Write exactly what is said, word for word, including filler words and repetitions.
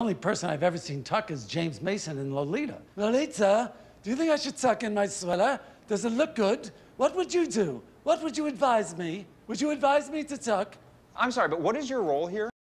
only person I've ever seen tuck is James Mason in Lolita. Lolita, do you think I should tuck in my sweater? Does it look good? What would you do? What would you advise me? Would you advise me to tuck? I'm sorry, but what is your role here?